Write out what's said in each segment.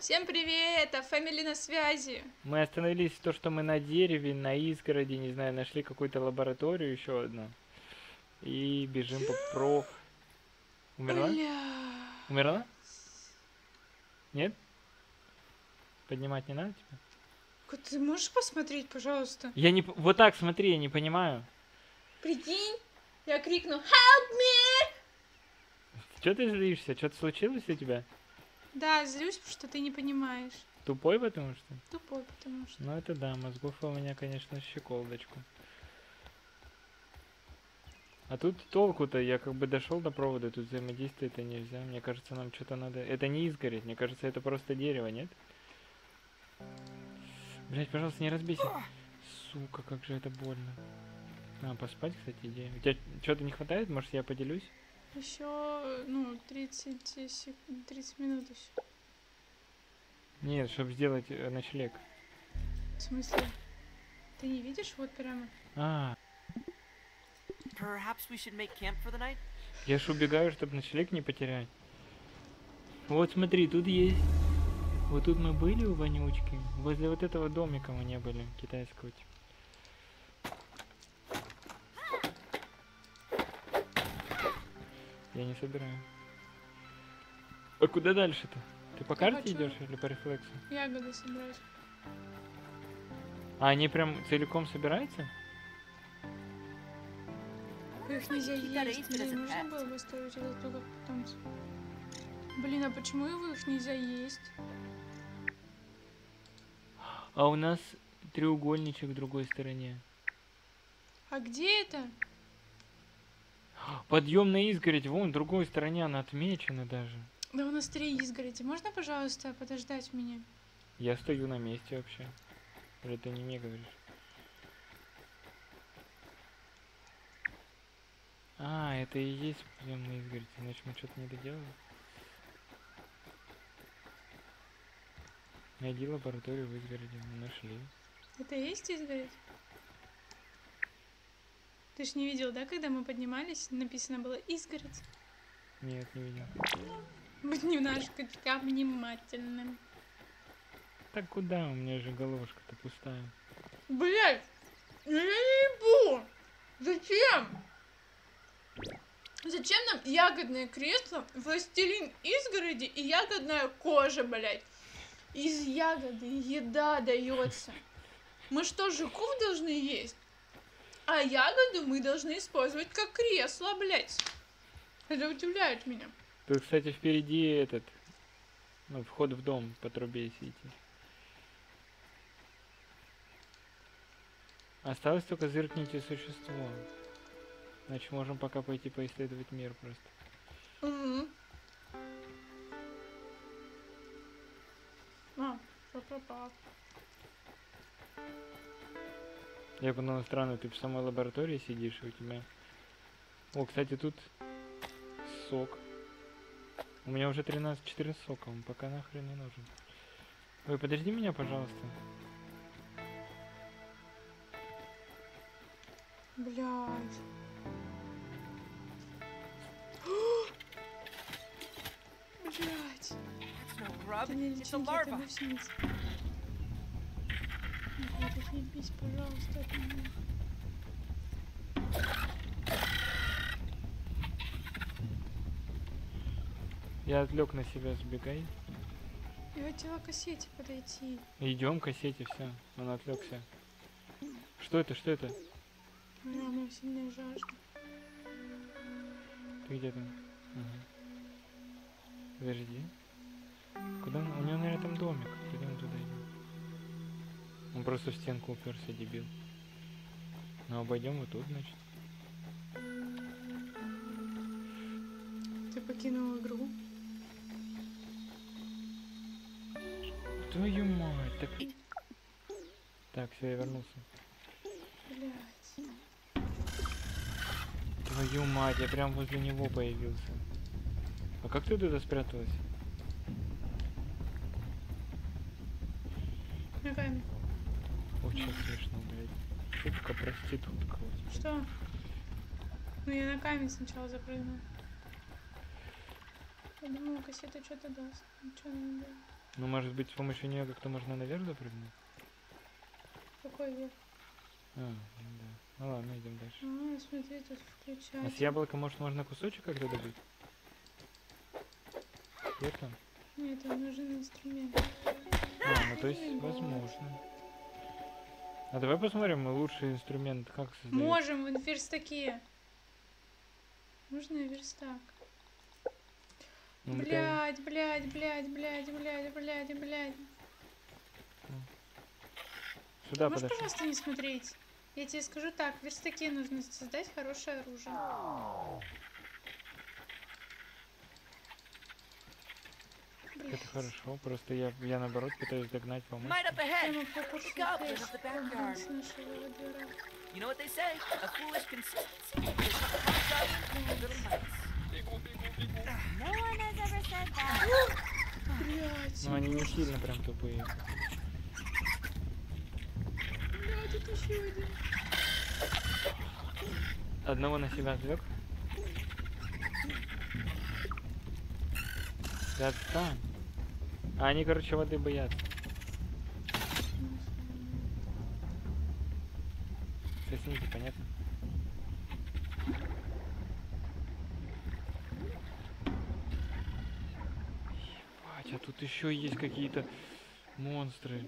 Всем привет, а Фэмили на связи. Мы остановились то, что мы на дереве, на изгороди, не знаю, нашли какую-то лабораторию, еще одну. И бежим по. Умерла? Бля. Умерла? Нет? Поднимать не надо тебя? Ты можешь посмотреть, пожалуйста? Я не... Вот так смотри, я не понимаю. Прикинь, я крикну «Help me!» Что ты злишься? Что-то случилось у тебя? Да, злюсь, потому что ты не понимаешь. Тупой потому что? Тупой, потому что. Ну это да, мозгов у меня, конечно, щеколдочку. А тут толку-то, я как бы дошел до провода, тут взаимодействие-то нельзя. Мне кажется, нам что-то надо... Это не изгородь, мне кажется, это просто дерево, нет? Блять, пожалуйста, не разбейся. Сука, как же это больно. А, поспать, кстати, идея. У тебя что-то не хватает? Может, я поделюсь? Еще, 30 минут еще. Нет, чтобы сделать ночлег. В смысле? Ты не видишь? Вот прямо. А, Perhaps we should make camp for the night? я ж убегаю, чтобы ночлег не потерять. Вот смотри, тут есть. Вот тут мы были у Вонючки. Возле вот этого домика мы не были, китайского типа. Я не собираю. А куда дальше-то? Ты по карте хочу- идешь или по рефлексу? Ягоды собирать. А они прям целиком собираются? Их нельзя Keep that есть. ace, but as Блин, a нужно pet. было бы оставить это только питомцев. Блин, а почему их нельзя есть? А у нас треугольничек в другой стороне. А где это? Подъем на изгородь, вон, в другой стороне она отмечена даже. Да у нас 3 изгороди. Можно, пожалуйста, подождать меня? Я стою на месте вообще. Или ты не мне говоришь? А, это и есть подъем на изгородь, иначе мы что-то не доделали. Найди лабораторию в изгороди, мы нашли. Это и есть изгородь? Ты ж не видел, да, когда мы поднимались, написано было изгородь? Нет, не видел. Будь немножко внимательным. Так куда? У меня же головушка-то пустая. Блять! Я не ебу! Зачем? Зачем нам ягодное кресло, властелин изгороди и ягодная кожа, блять? Из ягоды еда дается. Мы что, жуков должны есть? А ягоду мы должны использовать как кресло, блять. Это удивляет меня. Тут, кстати, впереди этот, вход в дом по трубе сидите. Осталось только зыркните существо. Значит, можем пока пойти поисследовать мир просто. Угу. А, пропал. Я подумал, странно, ты в самой лаборатории сидишь, и у тебя... О, кстати, тут сок. У меня уже 13-14 сока, он пока нахрен не нужен. Ой, подожди меня, пожалуйста. Блядь. Блядь. It's no grub, Это не it's a личинки, это larva. гусеницы. Блядь, отъебись, пожалуйста, от меня. Я отвлек на себя, сбегай. Я хотела к кассете подойти. Идем к кассете, все. Он отвлекся. Что это? Что это? Бля, у меня сильная жажда. Ты где там? Ага. Подожди. Куда он? У него, наверное, там домик. Пойдем туда идем. Он просто в стенку уперся, дебил. Ну, обойдем вот тут, значит. Ты покинул игру? Твою мать, так... Так, все, я вернулся. Блядь. Твою мать, я прям возле него появился. А как ты туда спряталась? Ногами. Очень смешно, блядь. Шутка проститутка. вот. Что? Ну я ногами сначала запрыгнула. думала, кассета что-то даст. Ничего не дает. Ну, может быть, с помощью нее как-то можно наверх запрыгнуть? Какой вверх? А, ну да. Ну ладно, идем дальше. А, смотри, тут А включать. с яблока, может, можно кусочек как-то добыть? Где там? Нет, там нужен инструмент. А, ну то есть возможно. А давай посмотрим лучший инструмент, как создать. Можем в верстаке. Можно и верстак. Ну, Блять. Сюда Можешь, подошли. пожалуйста, не смотреть? Я тебе скажу так, в верстаке нужно создать хорошее оружие. Это хорошо, просто я наоборот пытаюсь догнать, помочь. Might up ahead. Прямо по курсу Goblin флеш. of the Блин, backyard. с нашего двора. You know what they say? A foolish consistency is what comes out of little mice. No one has ever said that. Блять. Ну они не сильно прям тупые. Бля, тут еще один. Одного на себя отвлек. Да отстань. А они, короче, воды боятся. Сосники, понятно? Ебать, а тут еще есть какие-то монстры.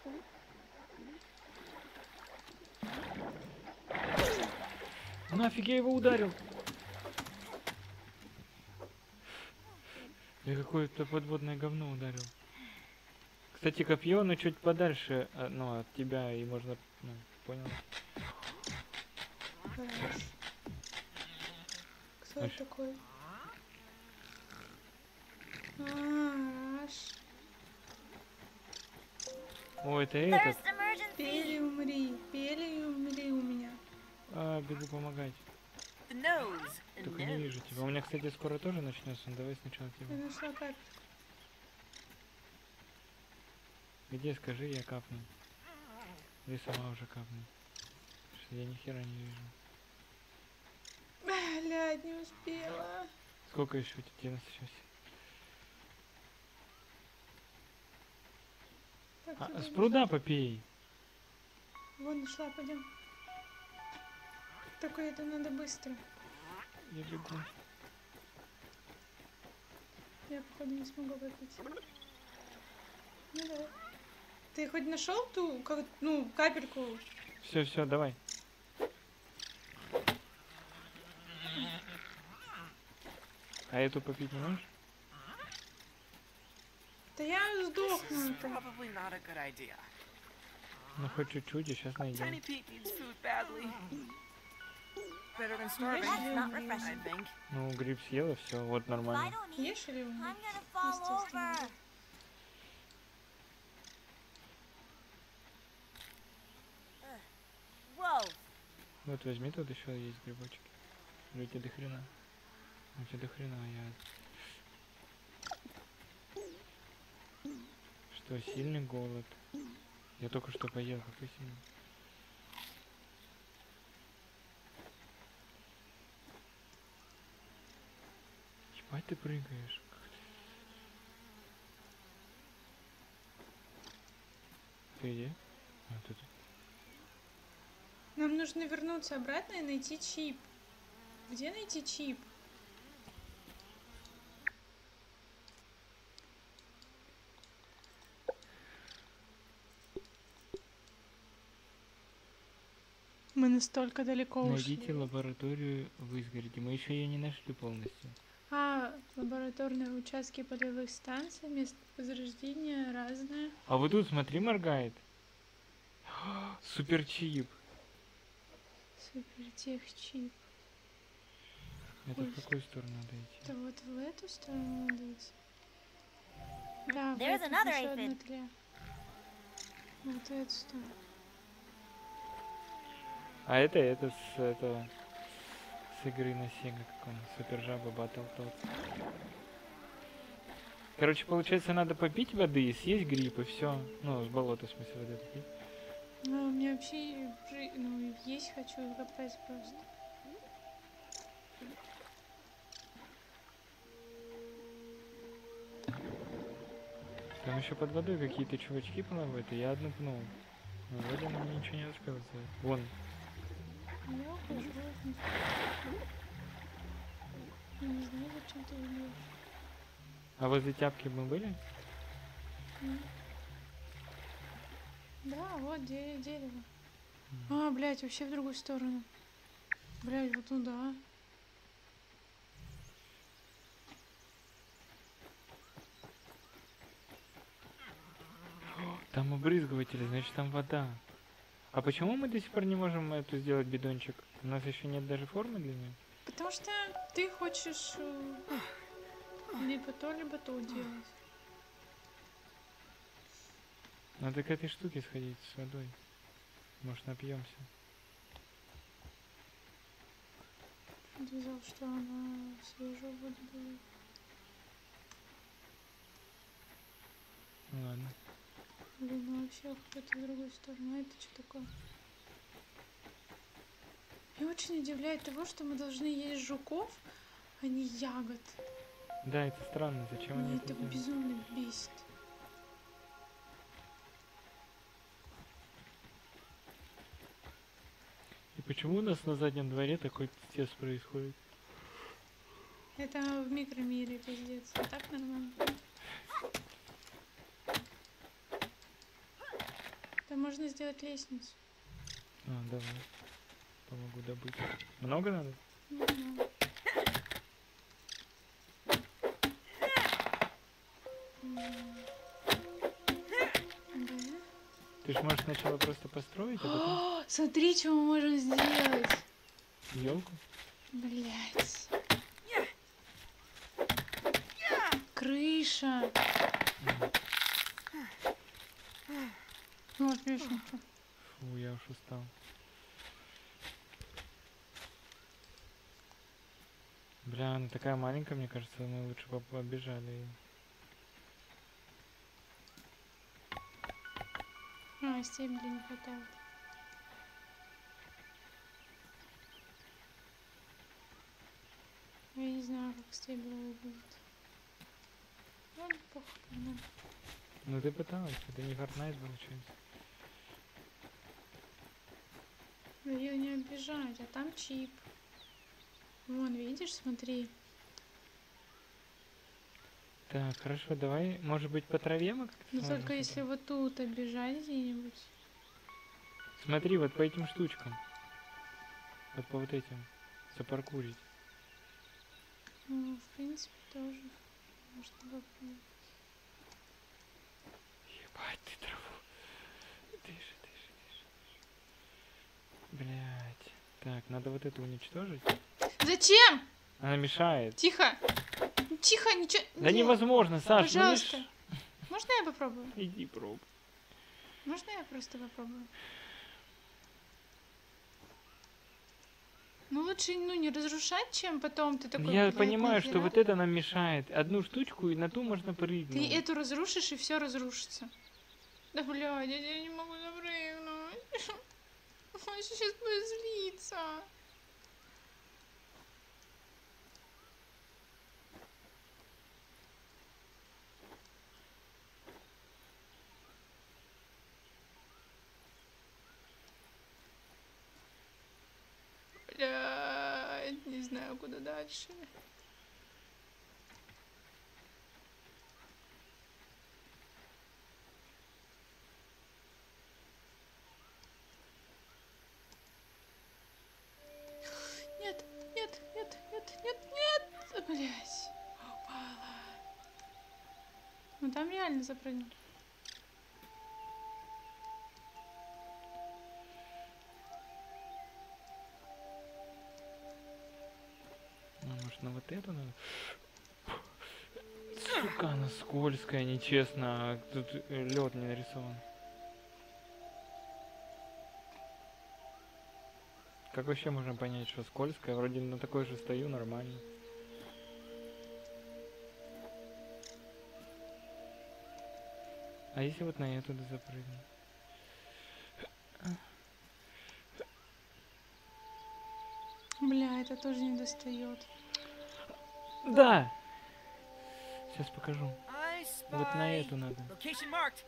Нафиг я его ударил? Я какое-то подводное говно ударил. Кстати, копье, оно чуть подальше, ну, от тебя, и можно, ну, понял? Хорош. Кто Аж. это такой? Аш. О, это этот. First emergency. Пели и умри у меня. А, бегу помогать. The nose. And Только не вижу тебя. У меня, кстати, скоро тоже начнется. Ну, давай сначала Я тебя. нашла капель. Где, скажи, я капну. Или сама уже капну. Потому что я ни хера не вижу. Блядь, не успела. Сколько еще у тебя? 96. Так, А, туда с не- пруда попей. Вон нашла, пойдем. Только это надо быстро. Я бегу. Я, походу, не смогу выпить. Ну давай. Ты хоть нашел ту, ну, капельку? Все, давай. А эту попить не можешь? Да я сдохну. This is probably not a good idea. Ну хоть чуть-чуть, и сейчас найдем. Tiny Pete needs food badly. Better than starving, That's not I refreshing. think. Ну, гриб съела, все, вот If I нормально. don't eat, Ешь или I'm умри? gonna fall Естественно. over. Whoa. Вот возьми, тут еще есть грибочки. Или у тебя до хрена? У тебя до хрена, я... Что, сильный голод? Я только что поел, какой сильный? Ебать ты прыгаешь. Ты где? А, тут. Нам нужно вернуться обратно и найти чип. Где найти чип? Мы настолько далеко Найдите ушли. лабораторию в изгороде. Мы еще ее не нашли полностью. А, лабораторные участки полевых станций, место возрождения разное. А вот тут, смотри, моргает. Супер чип. Супертех чип. Это Ой. в какую сторону надо идти? Это вот в эту сторону надо идти. Да, вот There's тут another ещё одна aphid. тля. Вот эту сторону. А это с этого с игры на Sega, как он, Супер Жаба Батл тот. Короче, получается, надо попить воды и съесть гриб, и все. Ну, с болота, в смысле, воды попить. Ну, мне вообще ну, есть хочу капец просто. Там еще под водой какие-то чувачки плавают, и я одну пнул. Но вроде она мне ничего не успела сделать. Вон, Я ухожу. Я не знаю, зачем ты идешь. а возле тяпки мы были? Да, вот дерево. А, блядь, вообще в другую сторону. Блядь, вот туда. Там обрызгиватели, значит там вода. А почему мы до сих пор не можем эту сделать бидончик? У нас еще нет даже формы для нее. Потому что ты хочешь либо то делать. Надо к этой штуке сходить с водой. Может, напьемся. Ты сказал, что она свежую воду дает. Ну ладно. Блин, ну вообще какой-то в другую сторону. А это что такое? Меня очень удивляет того, что мы должны есть жуков, а не ягод. Да, это странно. Зачем они Меня это это делают? безумно бесит. И почему у нас на заднем дворе такой пиздец происходит? Это в микромире пиздец. А так нормально. Там можно сделать лестницу. А, давай. Помогу добыть. Много надо? Не знаю. Да. Ты ж можешь сначала просто построить, а потом О, смотри, что мы можем сделать. елку. Блять. Крыша. Ну, отлично. Фу, я уж устал. Бля, она такая маленькая, мне кажется, мы лучше побежали её. А, стебли не хватает. Я не знаю, как стебли выглядят. Ладно, похуй, погнали. Ну ты пыталась, это не Fortnite получается. Ее не обижать, а там чип. Вон, видишь, смотри. Так, хорошо, давай, может быть, по траве мы как-то Ну сможем только если собрать? вот тут обижать где-нибудь. Смотри, вот по этим штучкам. Вот по вот этим. Запаркурить. Ну, в принципе, тоже можно попробовать. Ебать ты траву. Дыши, дыши, дыши. Блять. Так, надо вот это уничтожить. Зачем? Она мешает. Тихо. Тихо, ничего. Да не- невозможно, Саш, ну Пожалуйста. Можно я попробую? Иди пробуй. Можно я просто попробую? Ну лучше, ну, не разрушать, чем потом ты такой... Я «Блядь, понимаю, что нахера?» вот это нам мешает. Одну штучку, и на ту можно прыгнуть. Ты эту разрушишь, и все разрушится. Да, блядь, я не могу запрыгнуть. Он сейчас будет злиться. Блядь, не знаю, куда дальше. Нет, нет, нет, нет, нет, нет. Блядь. Упала. Ну там реально запрыгнуть. Ну, может, на вот эту надо? Сука, она скользкая, нечестно. А тут лед не нарисован. Как вообще можно понять, что скользкая? Вроде на такой же стою, нормально. А если вот на эту запрыгнуть? Бля, это тоже не достает. Да! Сейчас покажу. I Вот на Bye. эту надо. Location marked.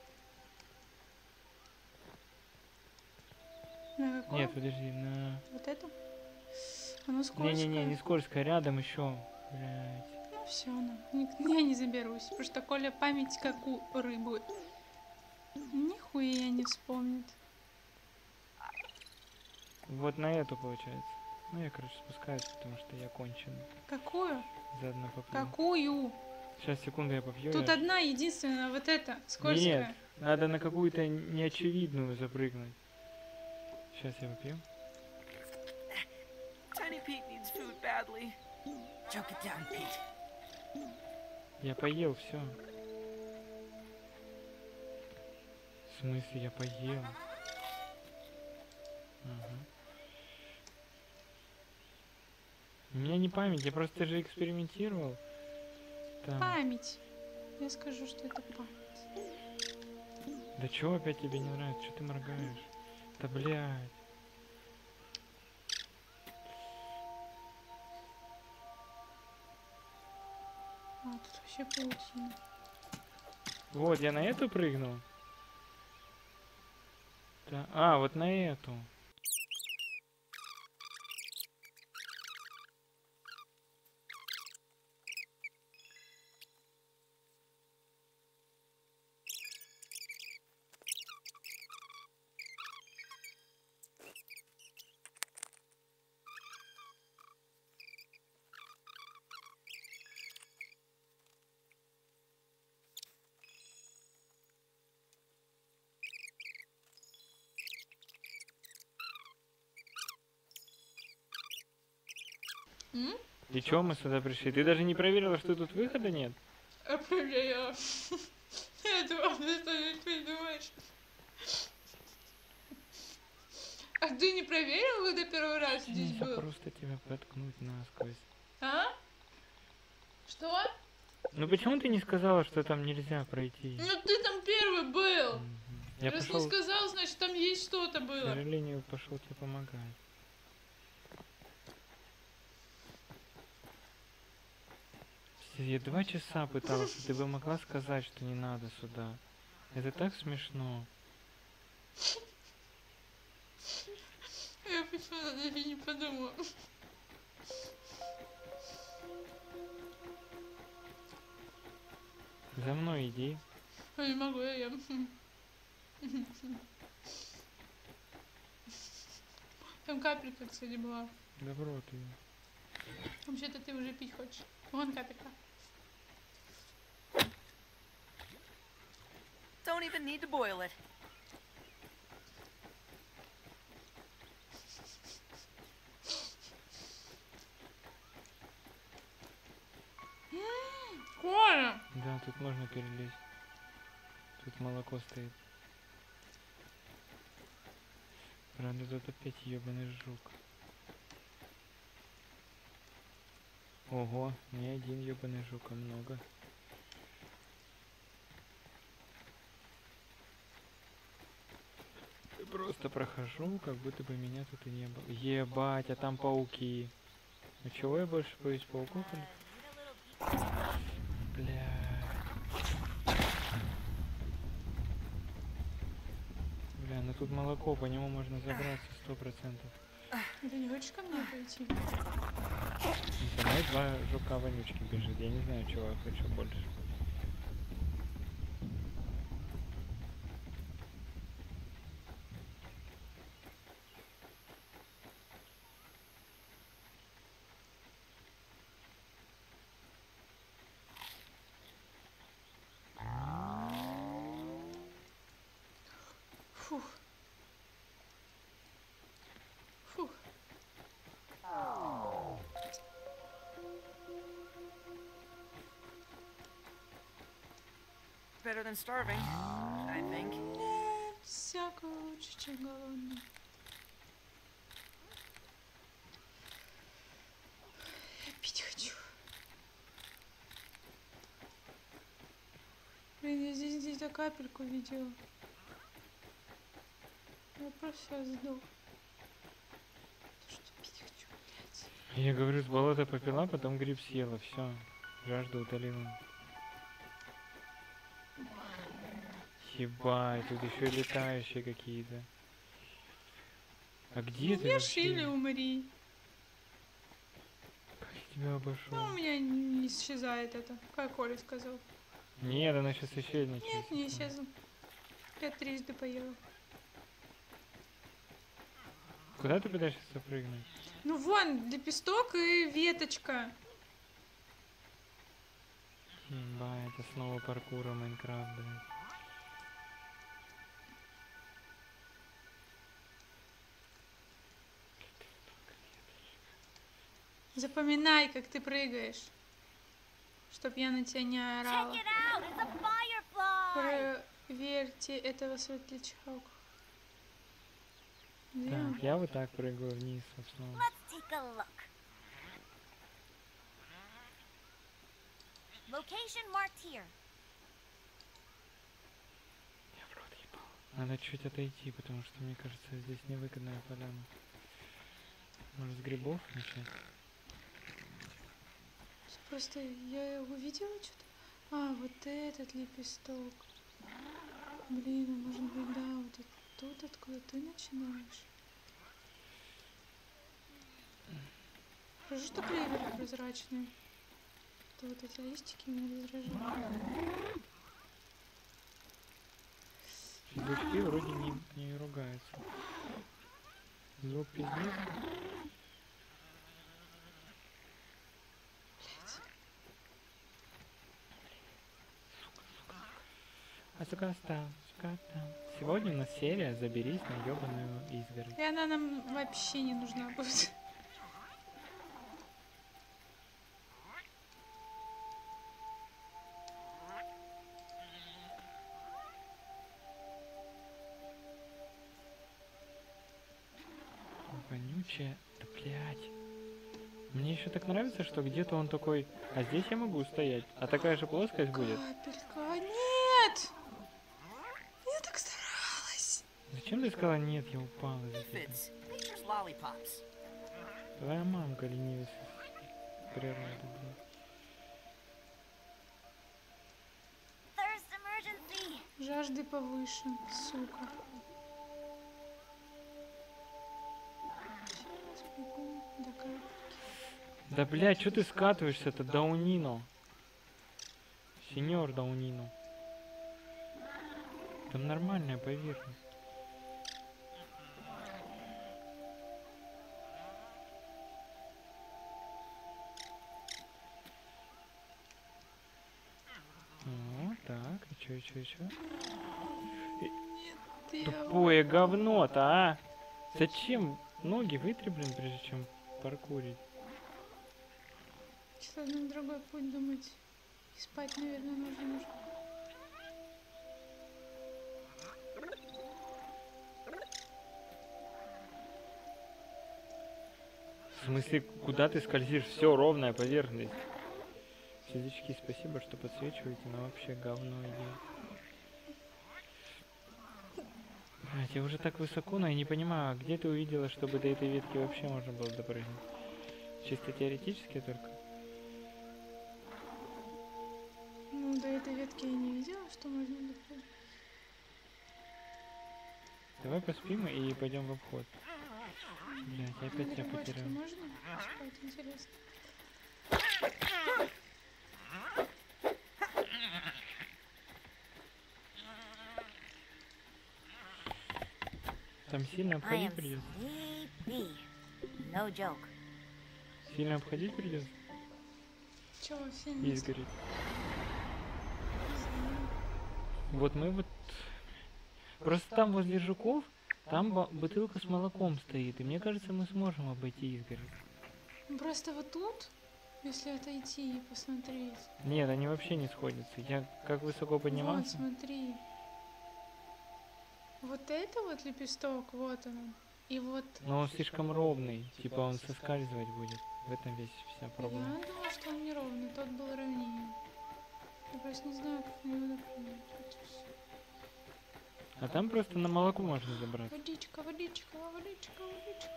На какое? Нет, подожди, на... Вот эту? Оно скользкое. Не-не-не, не скользко, рядом еще. Блять. Ну все, я не заберусь, потому что Коля память как у рыбы. Нихуя не вспомнит. Вот на эту получается. Ну я, короче, спускаюсь, потому что я конченый. Какую? Заодно попью. Какую? Сейчас, секунду, я попью. Тут я- одна единственная, вот эта, скользкая. Нет, надо на какую-то неочевидную запрыгнуть. Сейчас я попью. Tiny Pete needs food badly. Choke it down, Pete. Я поел, все. В смысле, я поел? Ага. У меня не память, я просто же экспериментировал. Там. Память. Я скажу, что это память. Да чё опять тебе не нравится? Что ты моргаешь? Да блядь. А, тут вообще паутина. Вот, я на эту прыгнул. Да. А, вот на эту. М? И чё мы сюда пришли? Ты даже не проверила, что тут выхода нет? Я проверяю. Этого ты не придумаешь. А ты не проверил, когда первый раз здесь Нельзя был? просто тебя проткнуть насквозь. А? Что? Ну почему ты не сказала, что там нельзя пройти? Ну ты там первый был. Мгм. Я Раз пошел, не сказал, значит там есть что-то к было. сожалению, пошел тебе помогать. Я 2 часа пытался, ты бы могла сказать, что не надо сюда. Это так смешно. Я почему-то даже не подумала. За мной иди. Я не могу, я ем. Там капелька, кстати, была. Добро ты. Вообще-то ты уже пить хочешь. Вон капелька. Don't even need to boil it. Коля! Да, тут можно перелезть. Тут молоко стоит. Правда, тут опять ебаный жук. Ого, не один ебаный жук, а много. Просто прохожу, как будто бы меня тут и не было. Ебать, а там пауки. А чего я больше боюсь, пауков или? Бля. Бля, ну тут молоко, по нему можно забраться 100%. Ты не хочешь ко мне пойти? За мной 2 жука вонючки бежит. Я не знаю, чего я хочу больше. Фух. Фух. Better than starving, I think. Нет, всяко лучше, чем голодный. Я пить хочу. Блин, я здесь где-то капельку видела. Я просто сейчас сдох. Что пить хочу, блядь. Я говорю, с болота попила, потом гриб съела. Все. Жажду утолила. Ебать, тут еще и летающие какие-то. А где ты Ешь или вообще? умри. Как я тебя обошел? Ну, у меня не исчезает это, как Коля сказал. Нет, она сейчас исчезнет. через Нет, не секунду. исчезла. Я трижды поела. Куда ты пытаешься прыгнуть? Ну вон, лепесток и веточка. Ба, это снова паркура Майнкрафт, блядь. Запоминай, как ты прыгаешь. Чтоб я на тебя не Check орала. it out! It's a firefly! Проверьте этого светлячка. Где он? Так, я вот так прыгаю вниз, собственно. Let's take a look. Location marked here. Я в рот ебал. Надо чуть отойти, потому что, мне кажется, здесь невыгодная поляна. Может, с грибов начать? Просто я увидела что-то. А, вот этот лепесток. Блин, а может быть, да, вот тут, откуда ты начинаешь. Хорошо, что клеверы прозрачные. То вот эти листики меня раздражают. Физички вроде не ругаются. Звук пиздец. А сука стал, сука там. Сегодня у нас серия «Заберись на ёбаную изгородь». И она нам вообще не нужна будет. Вонючая, да блядь. Мне еще так нравится, что где-то он такой, а здесь я могу стоять, а такая же плоскость будет. Капелька, нет! Я так старалась. Зачем ты сказала нет, я упал из-за тебя? Aphids, nature's lollipops. Твоя мамка ленивая с природы, блядь. Thirst emergency! Жажды повыше, сука. Сейчас бегу до капельки. Да блядь, что ты скатываешься-то, Даунино? Сеньор Даунино. Там нормальная поверхность. О, так, и чё? Тупое говно-то, а? Зачем ноги вытри, блин, прежде чем паркурить? Что нам другой путь думать. И спать, наверное, нужно. В смысле, куда ты скользишь? Все, ровная поверхность. Физички, спасибо, что подсвечиваете, но вообще говно идея. Блядь, я уже так высоко, но я не понимаю, а где ты увидела, чтобы до этой ветки вообще можно было допрыгнуть? Чисто теоретически только? Ну, до этой ветки я не видела, что можно допрыгнуть. Давай поспим и пойдем в обход. Блядь, я опять тебя Грибочки потерял. можно спать, интересно? Там сильно I обходить am придется? sleepy. No joke. Сильно обходить придется? Чего, все не Изгорит. Вот мы вот... Просто там возле жуков, там бутылка с молоком стоит, и мне кажется, мы сможем обойти изгородь. Ну, просто вот тут, если отойти и посмотреть. Нет, они вообще не сходятся. Я как высоко Вот, поднимался. смотри. Вот это вот лепесток, вот он. И вот Но он слишком ровный, типа он соскальзывать будет. В этом весь вся проблема. я думала, что он неровный, тот был ровнее. Я просто не знаю, как на него напрыгнуть. Вот и всё. А там просто на молоко можно забрать. Водичка, водичка, водичка, водичка.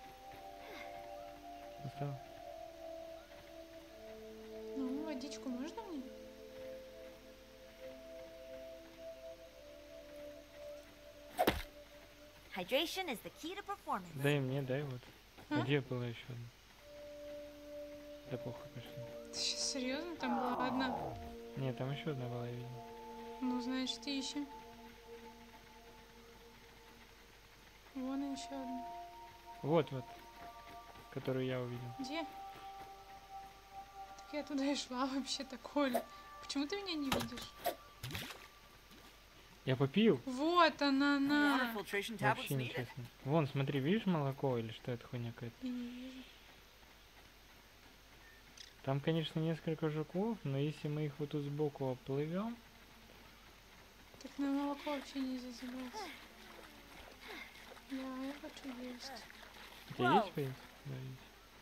Устал? Ну, водичку можно Hydration is the key to performance. Дай мне, дай вот. А? Где была еще одна? Да похуй, пошли. Ты сейчас серьезно? Там была одна. Нет, там еще одна была, я видел. Ну, значит, ищем. Вон еще одна. Вот, которую я увидел. Где? Так я туда и шла вообще такое. Почему ты меня не видишь? Я попил. Вот она, Water на. filtration tablets Вообще needed. нечестно. Вон, смотри, видишь молоко или что это хуйня какая-то? Я не вижу. Там, конечно, несколько жуков, но если мы их вот тут сбоку оплывем, Так на молоко вообще нельзя забраться. Да, я хочу есть. у тебя есть поесть? Да, есть.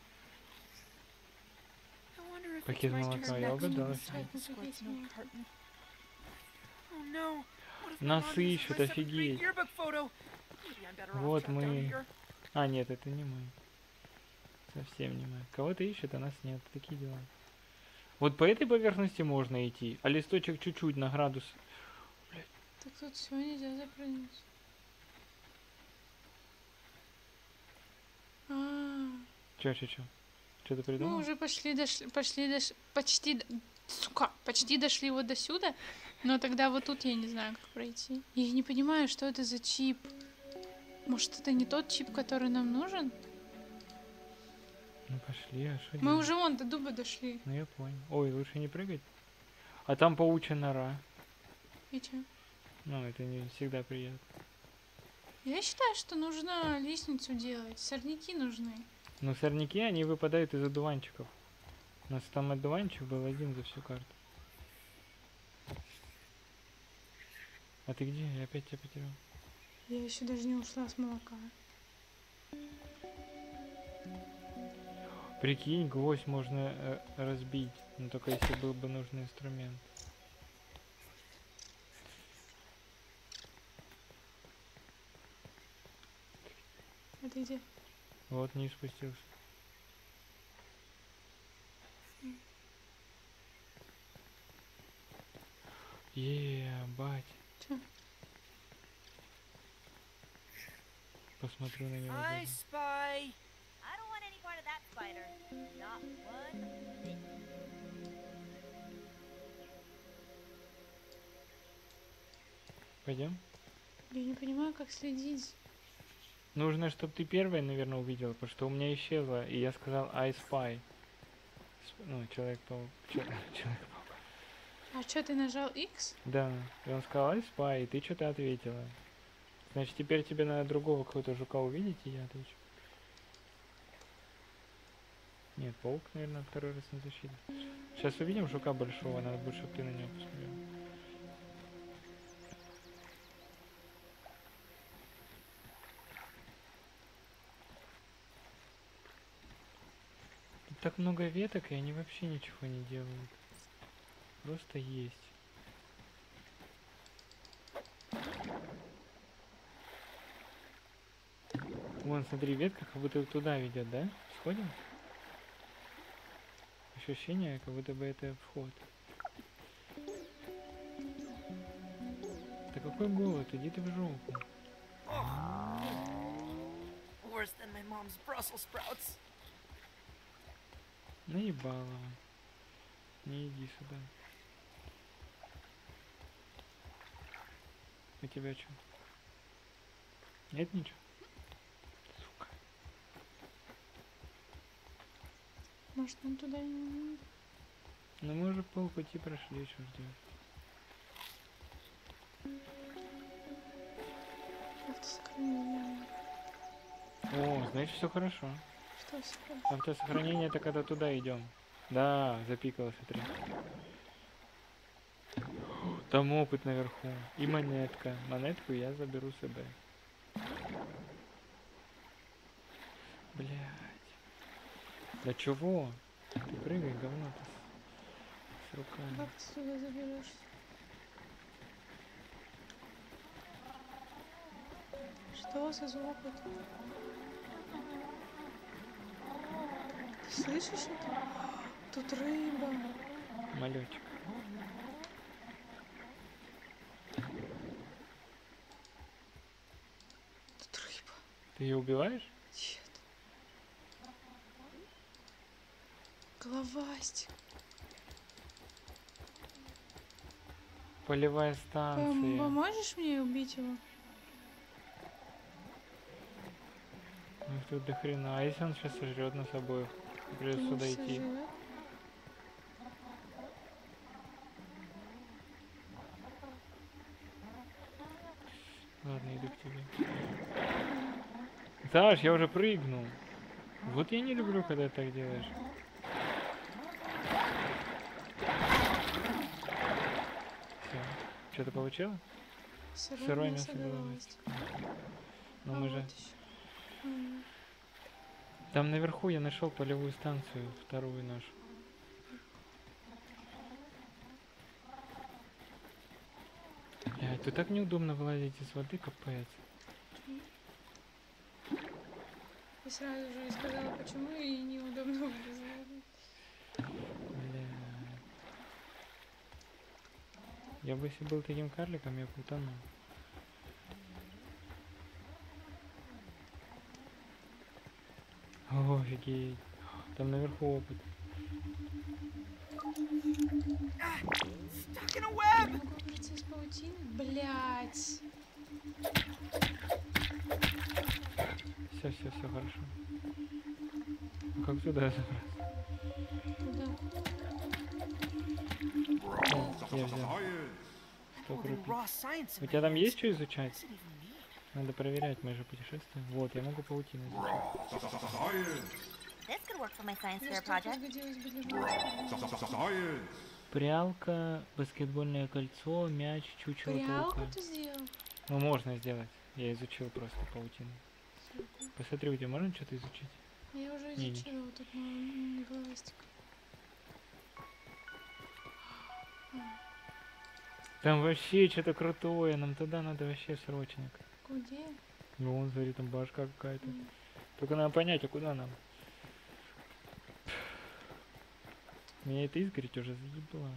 I wonder if Пакет it's my молока, turn я next. угадала. Сейчас на Squirt's пакете milk молока. carton. Oh no. What if Нас my mom uses ищут, my second grade офигеть. yearbook photo? Maybe I'm better off Вот trapped down мы. here. А, нет, это не мы. Совсем не мы. Кого-то ищет, а нас нет. Такие дела. Вот по этой поверхности можно идти, а листочек чуть-чуть на градус. Так тут все нельзя запрыгнуть. А, Чё? Что ты мы придумал? уже почти дошли вот до сюда, но тогда вот тут я не знаю, как пройти. Я не понимаю, что это за чип. Может, это не тот чип, который нам нужен? Ну пошли, а что Мы делать? уже вон до дуба дошли. Ну я понял. Ой, лучше не прыгать. А там паучья нора. И чё? Ну, это не всегда приятно. Я считаю, что нужно лестницу делать. Сорняки нужны. Но сорняки, они выпадают из одуванчиков. У нас там одуванчик был один за всю карту. А ты где? Я опять тебя потерял. Я еще даже не ушла с молока. Прикинь, гвоздь можно разбить. Но только если был бы нужный инструмент. А ты где? Вот, не спустился. Бать. Чё? Посмотрю на него. I тоже. spy. I don't want any part of that spider. Not one bit. Пойдем? Я не понимаю, как следить. Нужно, чтобы ты первой, наверное, увидел, потому что у меня исчезло, и я сказал I spy. Ну, Человек-паук. Человек-паук. А что, ты нажал X? Да, и он сказал I spy, и ты что-то ответила. Значит, теперь тебе надо другого какого-то жука увидеть, и я отвечу. Нет, паук, наверное, второй раз не защитит. Сейчас увидим жука большого, надо будет, чтобы ты на него посмотрел. Тут так много веток, и они вообще ничего не делают. Просто есть. Вон, смотри, ветка как будто туда ведет, да? Сходим? Ощущение, как будто бы это вход. Да какой голод? Иди ты в жопу. Worse than my mom's Brussels sprouts. Наебало. Не иди сюда. У тебя что? Нет ничего? Сука. Может, нам туда не... Ну мы уже полпути прошли, что ждем. Автосохранение. О, значит все хорошо. Что все? Автосохранение это когда туда идем. Да, запикало, смотри. Там опыт наверху. И монетка. Монетку я заберу себе. Блять. Да чего? Ты прыгай, говно ты с руками. Как ты сюда заберешься? Что за звук это? Ты слышишь это? Тут рыба. Малечек. Тут Ты ее убиваешь? Нет. Головастик. Полевая станция. Поможешь мне убить его? Их тут до хрена. А если он сейчас сожрет нас обоих? Придется Думаешь, сюда идти. сожрёт? Ладно, иду к тебе. Саш, я уже прыгнул. Вот я не люблю, когда ты так делаешь. Все. Что-то получила? Сырое мясо головастик. Ну А мы же... вот ещё. М. Там наверху я нашел полевую станцию, вторую нашу. Блядь, тут так неудобно вылазить из воды, капец. И сразу же сказала, почему и неудобно вылезать. Бля. Я бы, если был таким карликом, я бы утонул. О, офигеть. Там наверху опыт. Stuck in a Я web! могу выбраться из паутины? Блять. Все, хорошо. А как туда забраться? Туда. О, я взял. 100 Oh, the рупий. raw science У of тебя там it. есть что изучать? What's it even mean? Надо проверять, мы же путешествуем. Вот, я могу паутину изучать. This could work for my science Для fair что project. сгодилось бы для мальчика? Прялка, баскетбольное кольцо, мяч, чучело Прялку паука. ты сделал? Ну, можно сделать. Я изучил просто паутину. Посмотри, у тебя можно что-то изучить? Я уже Не, изучила вот тут головастик. Там вообще что-то крутое, нам туда надо вообще срочно. Где? Ну, вон, смотри, там башка какая-то. М. Только надо понять, а куда нам? Меня эта изгородь уже заебала.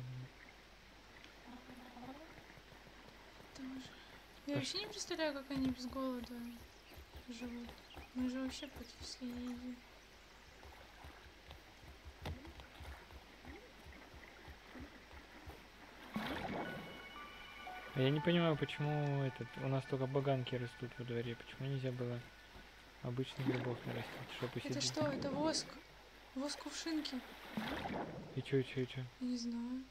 Тоже. Я вообще не представляю, как они без голода живут. Мы же вообще против съедения. А я не понимаю, почему у нас только баганки растут во дворе. Почему нельзя было обычных грибов нарастить, чтобы Это сидеть? что? Это воск. Воск кувшинки. И чё? Я не знаю.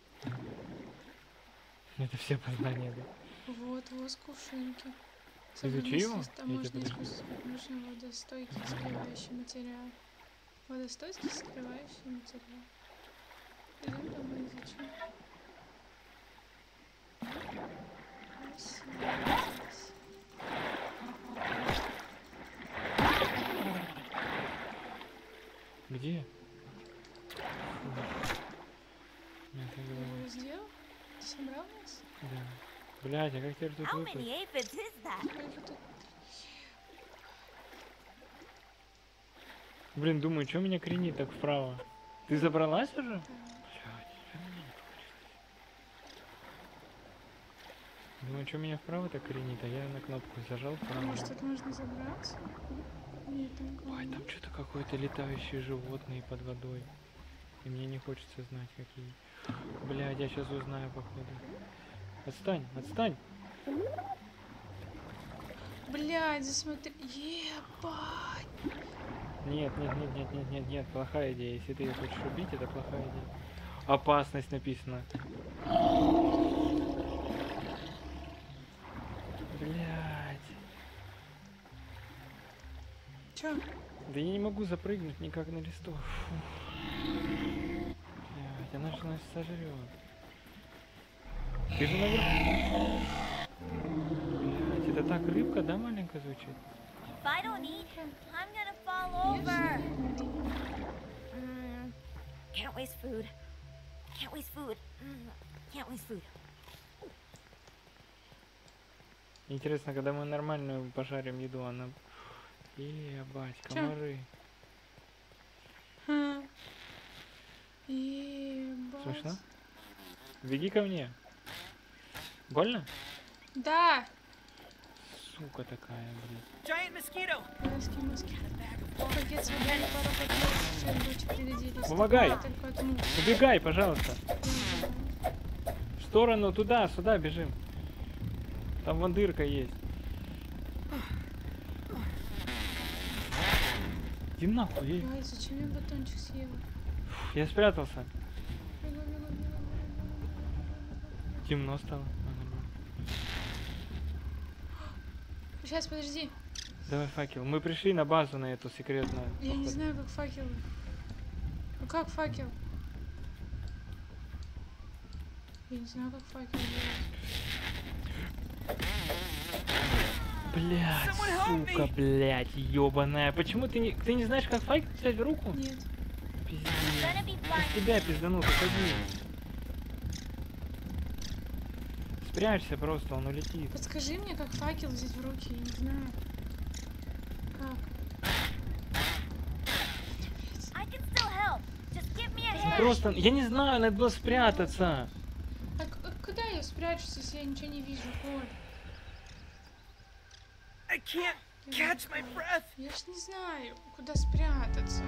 Это все познания, да? Вот, воск кувшинки. Изучи его, я Можно тебе подожду. использовать нужный водостойкий скрывающий материал. Водостойкий скрывающий материал. Пойдем домой изучим. Красиво здесь. Где? Меня так Ты голова. его сделал? Ты собрал нас? Да. Блядь, а как теперь тут How выпасть? many aphids is that? Сколько тут? Блин, думаю, что меня кренит так вправо? Ты забралась уже? Да. Думаю, что меня вправо так кренит, а я на кнопку зажал вправо. Может, тут можно забраться? Нет, там Ой, главное. там что-то какое-то летающие животные под водой. И мне не хочется знать, какие. Блядь, я сейчас узнаю, походу. Отстань, отстань! Блядь, засмотри. Ебать. Нет, плохая идея. Если ты ее хочешь убить, это плохая идея. Опасность написано. Блядь. Чё? Да я не могу запрыгнуть никак на листок. Фу. Блядь, она же нас сожрет. Ты же наверху. Блядь, это так рыбка, да, маленькая звучит? If I don't eat, I'm gonna fall over. Can't waste food. Can't waste food. Can't waste food. Интересно, когда мы нормальную пожарим еду, она... Ебать, Чё? комары. Ха. Ебать. Смешно? Беги ко мне. Больно? Да. сука такая, блядь. Giant mosquito. Майские маски. Пакет с водой, пара пакетов, все рабочие пригодились. Помогай! Только одну. Убегай, пожалуйста. В сторону, туда, сюда бежим. Там вон дырка есть. Иди нахуй, эй. Ай, зачем я батончик съела? Фу, я спрятался. Бегу, бегу, бегу, бегу. Темно стало. Сейчас, подожди. Давай факел. Мы пришли на базу на эту секретную. Я не походу. знаю, как факел. Ну как факел? Я не знаю, как факел делать. Блядь, Someone help сука, me! блядь, ёбаная. Почему ты не знаешь, как факел взять в руку? Нет. Пиздец. Gonna be Я fun. с тебя пизданул, уходи. Спрячься просто, он улетит. Подскажи мне, как факел взять в руки, я не знаю. Как? I can still help. Just give me a Ну hand. просто, я не знаю, надо было спрятаться. А куда я спрячусь, если я ничего не вижу, Коль? I can't catch my breath. Я ж не знаю, куда спрятаться.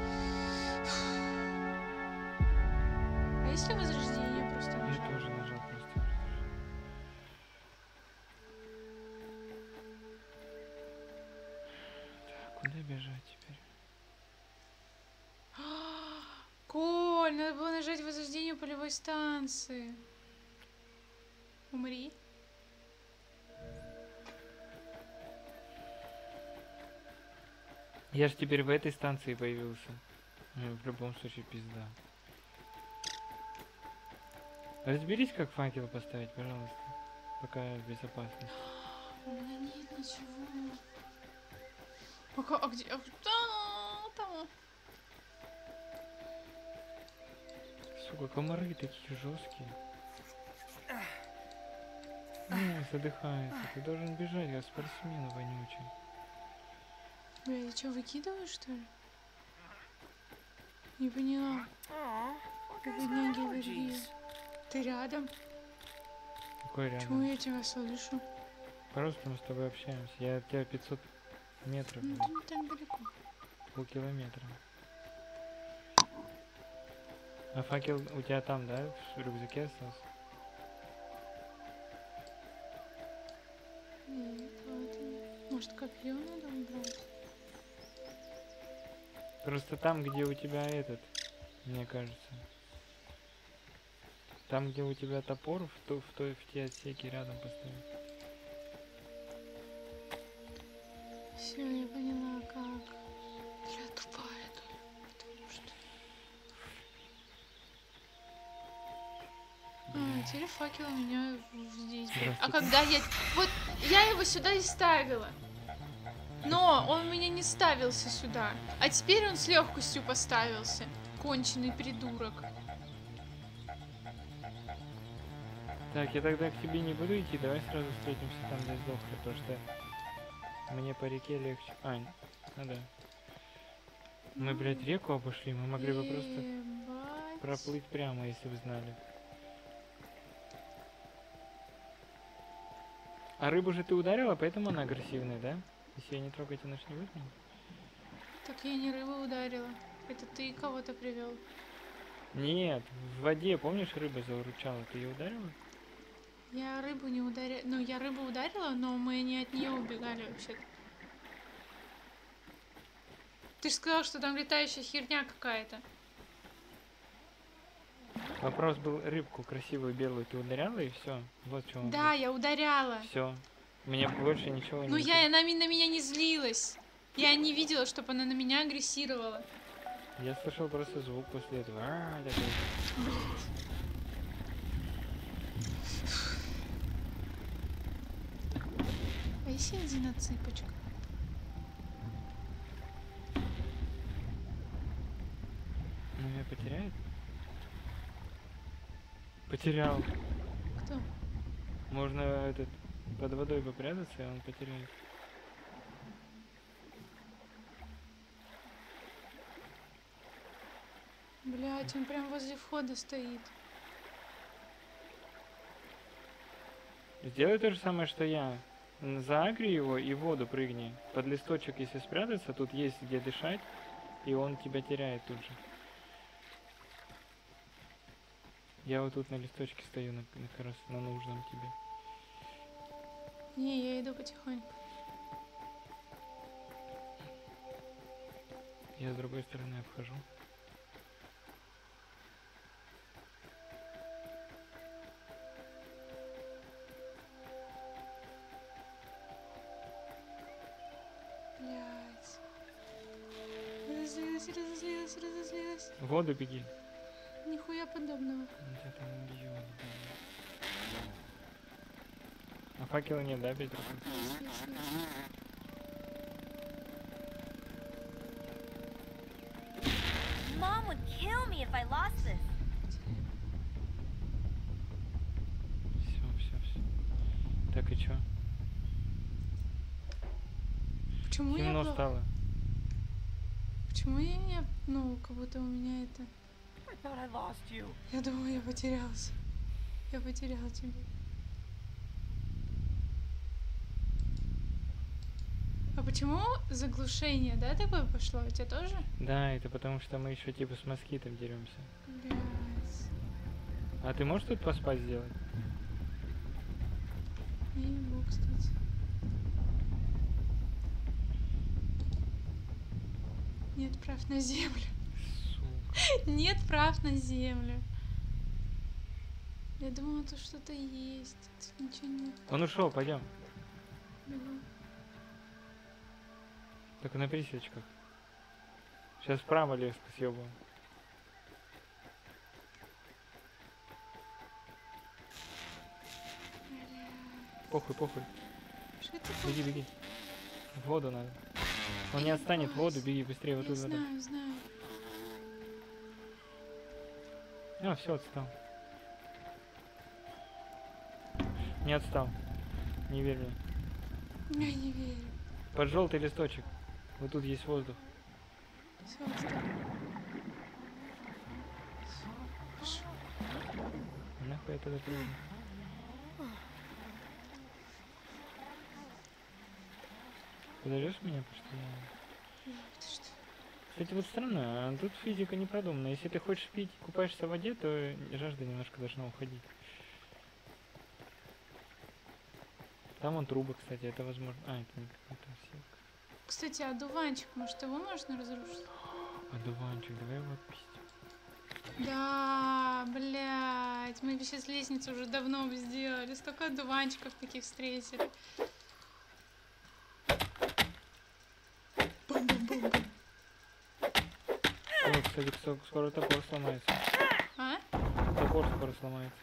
А если возрождение просто Я нажать? тоже нажал просто. Так, куда бежать теперь? Коль, надо было нажать возрождение полевой станции. Умри. Я же теперь в этой станции появился. В любом случае пизда. Разберись, как факел поставить, пожалуйста. Пока в безопасности. У меня нет ничего. А где? Там. Сука, комары такие жесткие. Задыхается. Ты должен бежать, как спортсмен вонючий. Бля, я что, выкидываю, что ли? Не поняла. Aw, poor guy's Бедняги got аллергия. allergies. Ты рядом? Какой Почему рядом? я тебя слышу? Просто мы с тобой общаемся. Я от тебя 500 метров, Ну, блядь, ты не так далеко. полкилометра. А факел у тебя там, да? В рюкзаке остался? Нет, вот он. Может, копье надо убрать? Просто там, где у тебя этот, мне кажется. Там, где у тебя топор, в те отсеки рядом поставить. Все, я поняла, как. Бля, тупая тут. Потому что... теперь факел у меня здесь. А Здравствуйте. когда я... Вот, я его сюда и ставила. Но он у меня не ставился сюда. А теперь он с легкостью поставился. Конченый придурок. Так, я тогда к тебе не буду идти, давай сразу встретимся там, где сдохли, потому что мне по реке легче. Ну да. Мы, блядь, реку обошли, мы могли бы просто Ебать. проплыть прямо, если бы знали. А рыбу же ты ударила, поэтому она агрессивная, да? Если ее не трогать, она ж не выгнет. Так я не рыбу ударила. Это ты кого-то привел. Нет, в воде, помнишь, рыба заурчала, ты ее ударила? Я рыбу не ударила. Ну, я рыбу ударила, но мы не от нее убегали вообще-то. Ты же сказал, что там летающая херня какая-то. Вопрос был, рыбку красивую белую ты ударяла, и все. Вот в чем Да, я ударяла. Все. Мне больше ничего Ну, не... она на меня не злилась. Я не видела, чтобы она на меня агрессировала. Я слышал просто звук после этого. Такой. А если иди на цыпочках? Ну, меня потеряет? Потерял. Кто? Можно под водой попрятаться, и он потеряет. Блять, он прям возле входа стоит. Сделай то же самое, что я. Заагри его и в воду прыгни. Под листочек, если спрятаться, тут есть где дышать, и он тебя теряет тут же. Я вот тут на листочке стою, как раз на нужном тебе. Не, я иду потихоньку. Я с другой стороны обхожу. Блядь. Разозлилась. В воду беги. Нихуя подобного. Он тебя там убьет, блин. А факела нет, да, опять раз? Mom would kill me if I lost this. Все. Так и чё? Почему я Темно плохо? стало. Почему я не... Ну, как будто у меня это... I thought I lost you. Я думаю, я потерялась. Я потеряла тебя. А почему заглушение, да, такое пошло? У тебя тоже? Да, это потому что мы еще типа с москитом деремся. Блядь. А ты можешь тут поспать сделать? Не ебу, кстати. Нет прав на землю. Сука. Нет прав на землю. Я думала, тут что-то есть. Тут ничего нет. Он ушел, пойдем. Бегу. Только на присечках. Сейчас вправо леску съебаем. Похуй. Что это такое? Беги. В воду надо. Он не отстанет, в воду беги быстрее, вот Я тут вода. знаю. А, все, отстал. Не отстал. Не верь мне. Я не верю. Под желтый листочек. Вот тут есть воздух. Все, отстал. Пошел. Нахуй я туда приеду. Подождешь меня, потому что я... Ты что? Кстати, вот странно, а тут физика не продумана. Если ты хочешь пить, купаешься в воде, то жажда немножко должна уходить. Там вон трубы, кстати, это возможно... А, это не какая-то сетка. Кстати, а дуванчик, может, его можно разрушить? Одуванчик, давай его отпустим. Да, блядь, мы бы сейчас лестницу уже давно бы сделали. Столько одуванчиков таких встретили. Бум-бум-бум-бум. Ой, кстати, скоро топор сломается. А? Топор скоро сломается.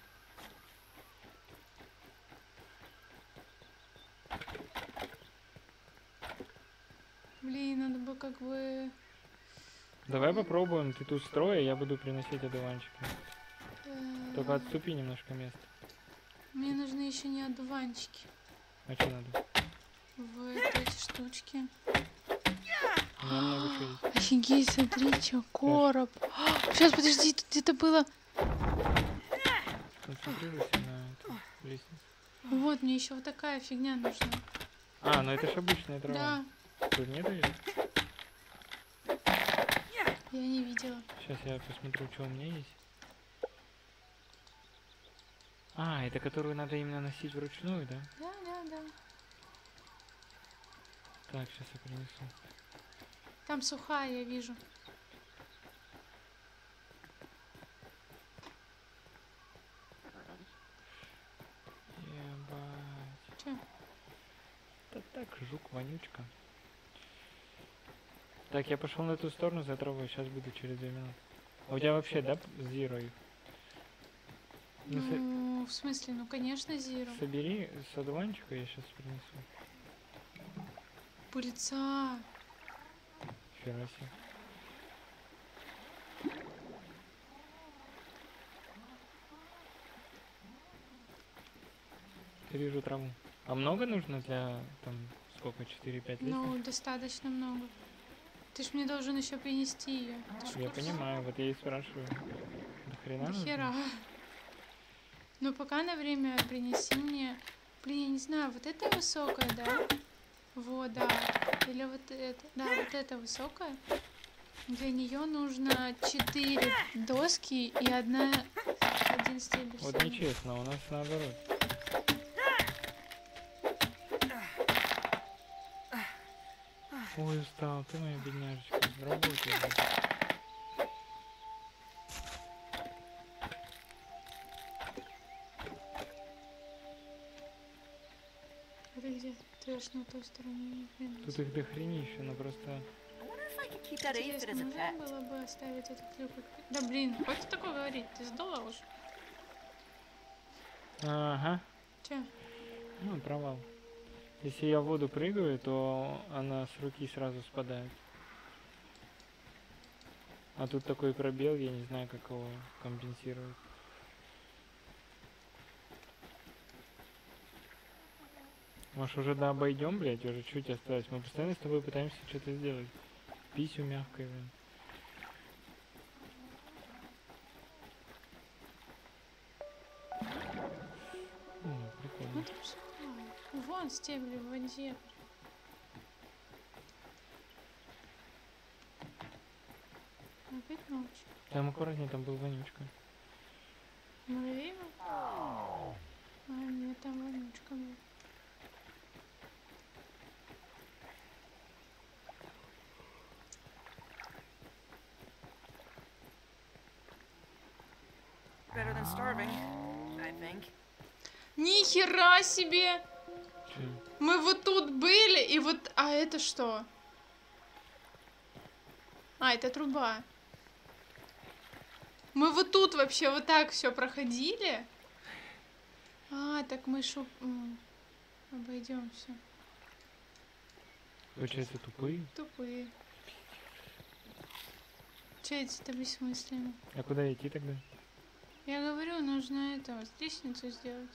Блин, надо бы как бы... Давай попробуем. Ты тут строй, а я буду приносить одуванчики. Только отступи немножко место. Мне нужны еще не одуванчики. А что надо? Вот эти штучки. У меня много чего есть. Офигеть, смотри, что, короб. Сейчас, подожди, тут где-то было... Концентрируйся на эту лестницу. Вот, мне еще вот такая фигня нужна. А, ну это ж обычная трава. Да, Тут нету её? я не видела. Сейчас я посмотрю, что у меня есть. А, это которую надо именно носить вручную, да? Да. Так, сейчас я принесу. Там сухая, я вижу. Ебать. Че? Да так, жук, вонючка. Так, я пошел на ту сторону за травой, сейчас буду через 2 минуты. А у тебя вообще, да, зиро их? Ну, Ну, в смысле, ну, конечно, зиро. собери с одуванчика, я сейчас принесу. Пыльца. Хера себе. Я вижу траву. А много нужно для, там, сколько, 4-5 лет? Ну, достаточно много. Ты ж мне должен еще принести ее. Я понимаю, вот я и спрашиваю. До хрена нужно? Хера. Ну, пока на время принеси мне Блин, я не знаю, вот это высокая, да? Вот, да. Или вот это. Да, вот это высокая. Для нее нужно 4 доски и один стебель. Вот сена. нечестно, у нас наоборот. Ой, устал, ты моя бедняжечка. Работай. А ты где? Ты аж на той стороне. Блин, Тут их дохренища, но просто... I wonder if I could keep that aphid интересно, as a можно pet. было бы оставить этот клюв? Да блин, хватит такое говорить, ты сдала уж. Ага. Че? Ну, провал. Если я в воду прыгаю, то она с руки сразу спадает. А тут такой пробел, я не знаю, как его компенсировать. Может, уже да обойдем, блядь, уже чуть осталось. Мы постоянно с тобой пытаемся что-то сделать. Писю мягкой, блин. Прикольно. Ну ты всё. Вон стебли в воде. Опять ночь. Там аккуратнее, там был вонючка. Муравей был? А, нет, там вонючка была. Better than starving, I think. Ни хера себе! Чё? Мы вот тут были, и вот... А это что? А, это труба. Мы вот тут вообще вот так все проходили. А, так мы обойдем все. Получается, тупые. Тупые. Че это бессмысленно? А куда идти тогда? Я говорю, нужно это вот лестницу сделать.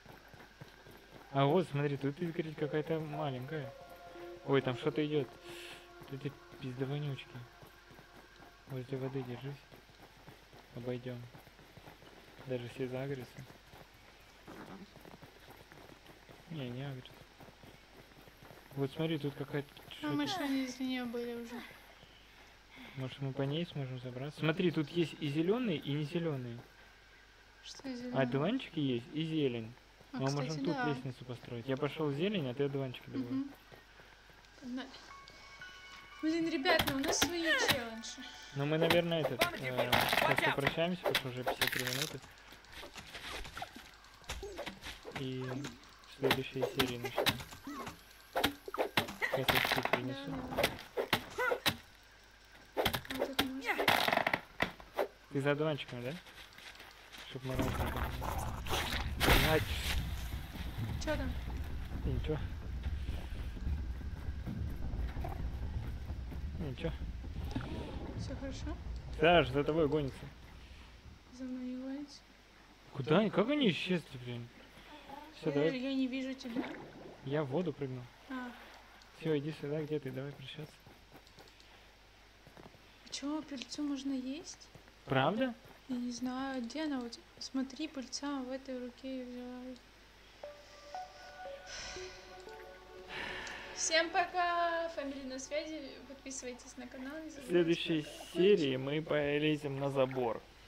А вот, смотри, тут изгородь какая-то маленькая. Ой, там что-то идет. Тут и пиздованючки. Возле воды держись. Обойдем. Даже все загрятся. Не агрятся. Вот смотри, тут какая-то... А мы что не из нее были уже? Может, мы по ней сможем забраться? Смотри, тут есть и зеленые, и не зеленые. Что из А дуванчики есть и зелень. А, Мы кстати, можем тут да. лестницу построить. Я пошел зелень, а ты одуванчики добавил. Мгм. Погнали. Блин, ребят, ну у нас свои челленджи. Но мы, наверное, сейчас попрощаемся, потому что уже 53 минуты. И в следующей серии начнем. Сейчас я чуть принесу. Вот тут можно. Ты за одуванчиками, да? Чтоб мы разные. Блять, Чё там? ничего. Ничего. Все хорошо? Саш, за тобой гонится. За мной не гонится? Куда они? Как они исчезли, блин? Все, давай. Я не вижу тебя. Я в воду прыгнул. А, Все, иди сюда, где ты? Давай прощаться. чё, пыльцу можно есть? Правда? Я не знаю, где она у тебя? Смотри, пыльца в этой руке я взяла. Всем пока! Фамилия на связи. Подписывайтесь на канал. Не В забывайте. следующей серии мы полезем на забор.